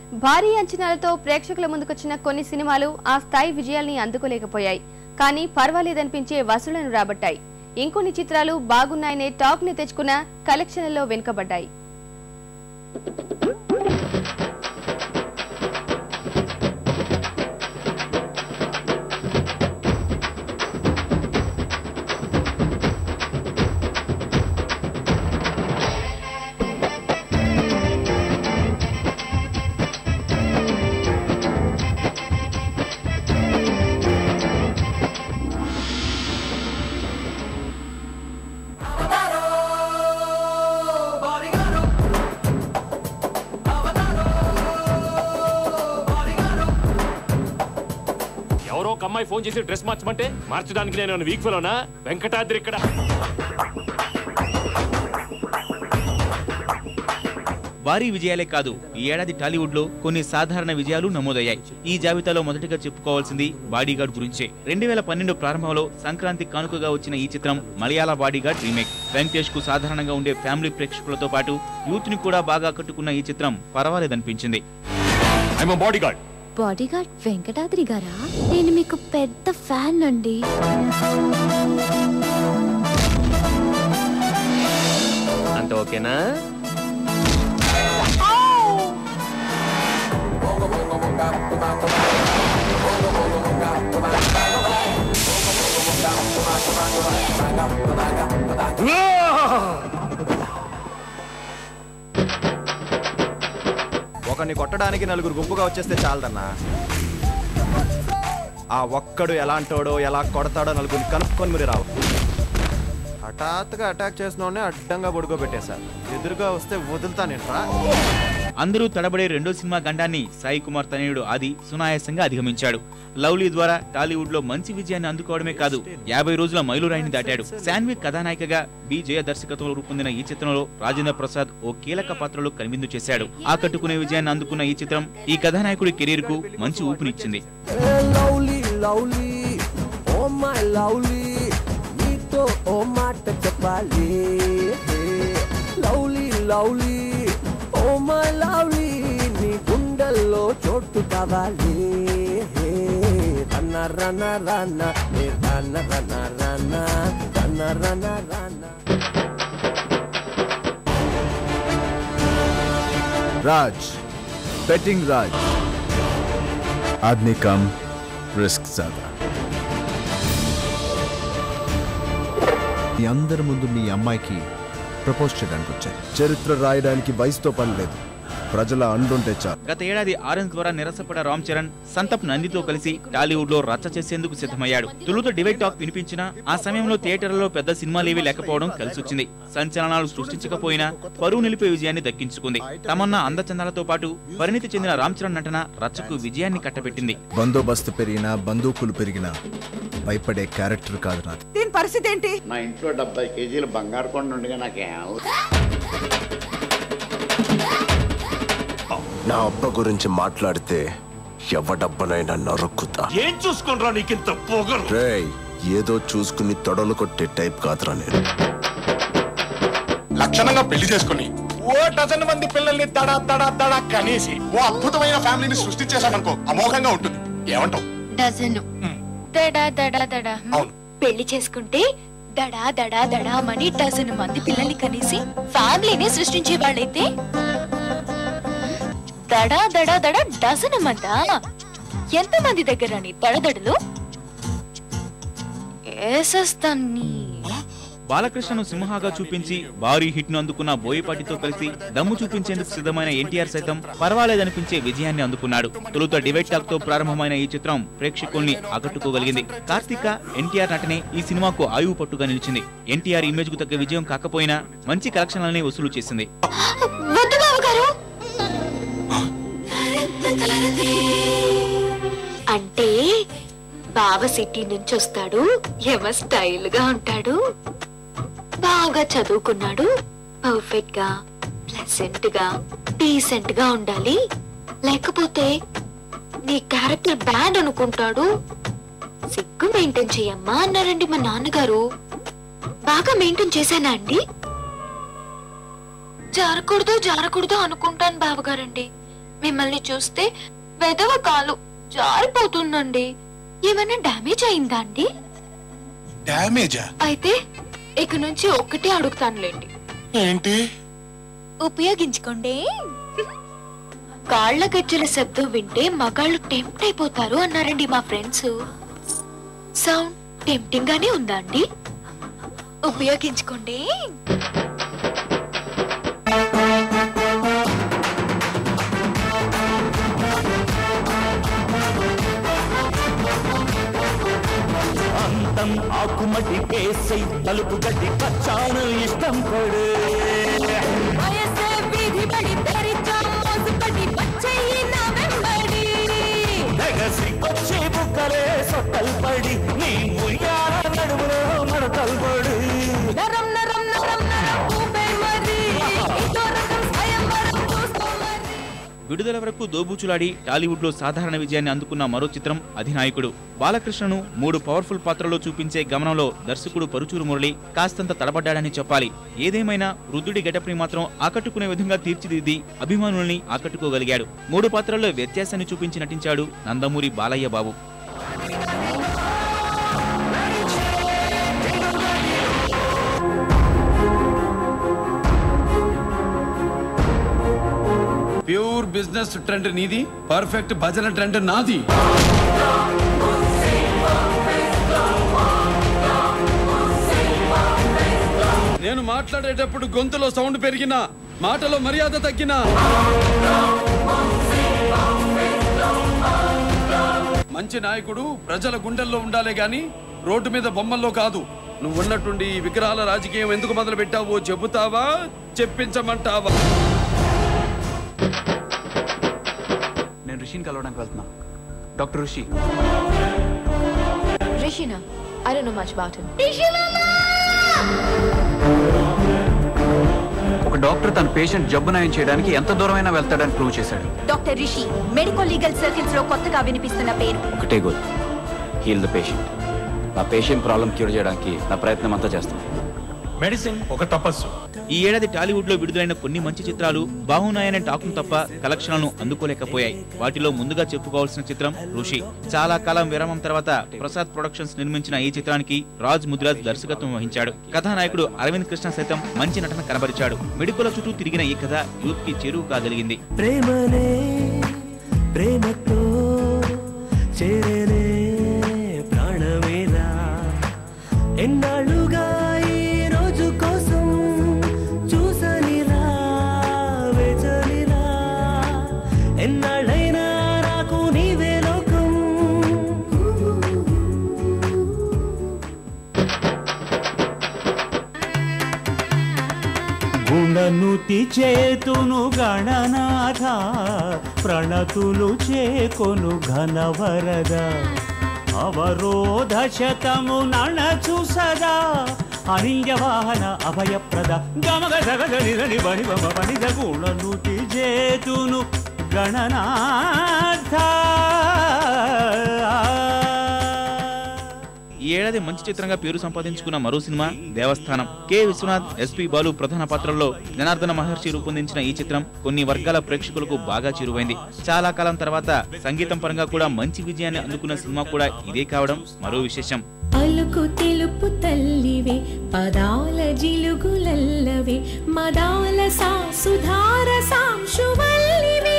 భారీ అంచనాలతో ప్రేక్షకుల ముందుకొచ్చిన కొన్ని సినిమాలు ఆ స్థాయి విజయాల్ని అందుకోలేకపోయాయి. కానీ పర్వాలేదనిపించే వసూళ్లను రాబట్టాయి. ఇంకొన్ని చిత్రాలు బాగున్నాయనే టాక్ ని తెచ్చుకున్న కలెక్షన్లలో వెనుకబడ్డాయి. అమ్మాయి ఫోన్ చేసి డ్రెస్ మార్చమంటే మార్చడానికి నేను వీక్ ఫెలోనా? వెంకటాద్రి ఇక్కడ. భారీ విజయాలే కాదు, ఈ ఏడాది టాలీవుడ్ లో కొన్ని సాధారణ విజయాలు నమోదయ్యాయి. ఈ జాబితాలో మొదటిగా చెప్పుకోవాల్సింది బాడీగార్డ్ గురించే. 2012 ప్రారంభంలో సంక్రాంతి కానుకగా వచ్చిన ఈ చిత్రం మలయాళ బాడీగార్డ్ రీమేక్. వెంకటేష్ కు సాధారణంగా ఉండే ఫ్యామిలీ ప్రేక్షకులతో పాటు యూత్ ని కూడా బాగా ఆకట్టుకున్న ఈ చిత్రం పర్వాలేదనిపించింది. బాడీగార్డ్ వెంకటాద్రి గారా? నేను మీకు పెద్ద ఫ్యాన్ అండి. అంత ఓకేనా? ఒకరిని కొట్టడానికి నలుగురు గుంపుగా వచ్చేస్తే చాలదన్నా. ఆ ఒక్కడు ఎలాంటోడో ఎలా కొడతాడో నలుగురిని కనుక్కొని మీరు రావు. హఠాత్తుగా అటాక్ చేసిన అడ్డంగా పడుకోబెట్టేశారు. ఎదురుగా వస్తే వదులుతానేంట్రా. అందరూ తడబడే రెండో సినిమా గండాన్ని సాయి కుమార్ తనయుడు ఆది సునాయాసంగా అధిగమించాడు. లవ్లీ ద్వారా టాలీవుడ్ లో మంచి విజయాన్ని అందుకోవడమే కాదు, 50 రోజుల మైలురాయిని దాటాడు. శాన్వి కథానాయికగా బి జయ దర్శకత్వంలో రూపొందిన ఈ చిత్రంలో రాజేంద్ర ప్రసాద్ ఓ కీలక పాత్రలో కనువిందు చేశాడు. ఆకట్టుకునే విజయాన్ని అందుకున్న ఈ చిత్రం ఈ కథానాయకుడి కెరీర్ కు మంచి ఊపునిచ్చింది. చోటు కావాలి. राज बेटिंग राज आदमी कम रिस्क ज्यादा. అందరి ముందు మీ అమ్మాయికి ప్రపోజ్ చేయడానికి వచ్చాను. చరిత్ర రాయడానికి వయసుతో పని లేదు, ప్రజల అండుంటే చాలు. గత ఏడాది ఆరెంజ్ ద్వారా నిరసపడ రామ్ చరణ్ సంతప్ నందితో కలిసి టాలీవుడ్ లో రచ్చ చేసేందుకు సిద్ధమయ్యాడు. తొలుత డివైడ్ టాక్ వినిపించినా ఆ సమయంలో థియేటర్లలో పెద్ద సినిమాలేవీ లేకపోవడం కలిసొచ్చింది. సంచలనాలు సృష్టించకపోయినా పరువు నిలిపే విజయాన్ని దక్కించుకుంది. తమన్నా అందచందాలతో పాటు పరిణితి చెందిన రామ్ చరణ్ నటన రచ్చకు విజయాన్ని కట్టబెట్టింది. బందోబస్తు పెరిగినా బందూకులు పెరిగినా భయపడే క్యారెక్టర్ కాదు నాది. దీని పరిస్థితి ఏంటి? మా ఇంట్లో 70 కేజీలు బంగారు కొండ ఉండగా నాకేం. నా అబ్బ గురించి మాట్లాడితే ఎవడబ్బనైనా నరుక్కుతా. ఏం చూసుకుంటా నీకింత పొగరు? ఏదో చూసుకుని తొడలు కొట్టే టైప్ కాదురా నేను. లక్షణంగా పెళ్లి చేసుకుని ఓ డజన్ మంది పిల్లల్ని తడా తడా తడా కనేసి ఓ అద్భుతమైన ఫ్యామిలీని సృష్టించేసామనుకో, అమోఘంగా ఉంటుంది. ఏమంటావు? డజను దడా దడా దడా. పెళ్లి చేసుకుంటే దడా దడా దడా మని డజన్ మంది పిల్లల్ని కనేసి ఫ్యామిలీని సృష్టించే వాళ్ళైతే దడా దడా దడా డజన్ మందా? ఎంత మంది దగ్గర నీ దడదడలు ఏసేస్తాన్ని. బాలకృష్ణను సింహాగా చూపించి భారీ హిట్ ను అందుకున్న బోయపాటితో కలిసి దమ్ము చూపించేందుకు సిద్ధమైన ఎన్టీఆర్ సైతం పర్వాలేదనిపించే విజయాన్ని అందుకున్నాడు. తొలుత డివైడ్ టాక్ తో ప్రారంభమైన ఈ చిత్రం ప్రేక్షకుల్ని ఆకట్టుకోగలిగింది. కార్తీక ఎన్టీఆర్ నటనే ఈ సినిమాకు ఆయువు పట్టుగా నిలిచింది. ఎన్టీఆర్ ఇమేజ్ కు తగ్గ విజయం కాకపోయినా మంచి కలెక్షన్లని వసూలు చేసింది. అంటే బావ సిటీ నుంచి వస్తాడు, ఎమ స్టైల్ గా ఉంటాడు, బాగా చదువుకున్నాడు, పర్ఫెక్ట్ గా ప్లెసెంట్ గా డీసెంట్ గా ఉండాలి, లేకపోతే నీ క్యారెక్టర్ బ్యాడ్ అనుకుంటాడు. సిగ్గు మెయింటైన్ చేయమ్మా అన్నారండి మా నాన్నగారు. బాగా మెయింటైన్ చేశానా అండి? జారకూడదు జారకూడదు అనుకుంటాను బావగారండి, మిమ్మల్ని చూస్తే వెదవ కాలు జారిపోతుందండి. ఏమైనా డ్యామేజ్ అయిందా అండి? డ్యామేజా? అయితే ఇక నుంచి ఒక్కటే అడుగుతానులేండి. ఏంటి? ఉపయోగించుకోండి. కాళ్ళ గజ్జల శబ్దం వింటే మగాళ్ళు టెంప్ట్ అయిపోతారు అన్నారండి మా ఫ్రెండ్స్. సౌండ్ టెంప్టింగ్ గానే ఉందా అండి? ఉపయోగించుకోండి. అంతం ఆకుమటి కేసై తలుపు గడ్డి పచ్చాను ఇష్టం పడు బుక్కలే సొట్టలు పడి నీ ముయ్యాల నడుములో మడతలు పడి విడుదల వరకు దోబూచులాడి టాలీవుడ్ లో సాధారణ విజయాన్ని అందుకున్న మరో చిత్రం అధినాయకుడు. బాలకృష్ణను 3 పవర్ఫుల్ పాత్రలో చూపించే గమనంలో దర్శకుడు పరుచూరు మురళి కాస్తంత తడబడ్డాడని చెప్పాలి. ఏదేమైనా వృద్ధుడి గెటప్ని మాత్రం ఆకట్టుకునే విధంగా తీర్చిదిద్ది అభిమానుల్ని ఆకట్టుకోగలిగాడు. 3 పాత్రల్లో వ్యత్యాసాన్ని చూపించి నటించాడు Nandamuri Balayya Babu. Pure business trend నీది, పర్ఫెక్ట్ భజన ట్రెండ్ నాది. నేను మాట్లాడేటప్పుడు గొంతులో సౌండ్ పెరిగినా, మాటలో మర్యాద తగ్గినా, మంచి నాయకుడు ప్రజల గుండెల్లో ఉండాలే గాని రోడ్డు మీద బొమ్మల్లో కాదు. నువ్వు ఉన్నట్టుండి విగ్రహాల రాజకీయం ఎందుకు మొదలు పెట్టావో చెబుతావా, చెప్పించమంటావా? నేను రిషిని కలవడానికి వెళ్తున్నా. డాక్టర్ రిషి. రిషినా? I don't know much about him. ఒక డాక్టర్ తన పేషెంట్ జబ్బు నయం చేయడానికి ఎంత దూరమైనా వెళ్తాడని ప్రూవ్ చేశాడు. Doctor Rishi medical legal circles లో కొత్తగా వినిపిస్తున్న పేరు. ఒకటే గోల్, హీల్ ద పేషెంట్. నా పేషెంట్ ప్రాబ్లం క్యూర్ చేయడానికి నా ప్రయత్నం అంతా చేస్తాను. మెడిసిన్ ఒక తపస్సు. ఈ ఏడాది టాలీవుడ్ లో విడుదలైన కొన్ని మంచి చిత్రాలు బాగున్నాయనే టాకును తప్ప కలెక్షన్లను అందుకోలేకపోయాయి. వాటిలో ముందుగా చెప్పుకోవాల్సిన చిత్రం ఋషి. చాలా కాలం విరామం తర్వాత ప్రసాద్ ప్రొడక్షన్స్ నిర్మించిన ఈ చిత్రానికి రాజ్ ముద్రాజ్ దర్శకత్వం వహించాడు. కథానాయకుడు అరవింద్ కృష్ణ సైతం మంచి నటన కనబరిచాడు. మెడికల చుట్టూ తిరిగిన ఈ కథ యూత్ కి చేరువు కాగలిగింది. ప్రేమనే ప్రేమతో చేరేనే ప్రాణమేలా ఎన్నాళ్ళుగా ఈ రోజు కోసం చూసనిలా వేచనిలా ఎన్నాళ్ళైనా నాకు నీవే లోకం. గుణనుతి చేతును గణనాథ ప్రణతులు చేకొను ఘనవరద అవరోధ శతము నణచు సదా అనింజవాహన అభయప్రద గమగ జగజ నిదని బణి బమ బణిద గుణనుతి చేతును గణనాథ. ఈ ఏడాది మంచి చిత్రంగా పేరు సంపాదించుకున్న మరో సినిమా దేవస్థానం. కె విశ్వనాథ్, ఎస్పి బాలు ప్రధాన పాత్రల్లో జనార్దన మహర్షి రూపొందించిన ఈ చిత్రం కొన్ని వర్గాల ప్రేక్షకులకు బాగా చేరువైంది. చాలా కాలం తర్వాత సంగీతం పరంగా కూడా మంచి విజయాన్ని అందుకున్న సినిమా కూడా ఇదే కావడం మరో విశేషం. అలుకు తెలుపు తల్లివే పదాల జిలుగులల్లవే మదాల సాసుధార సాంశువల్లివే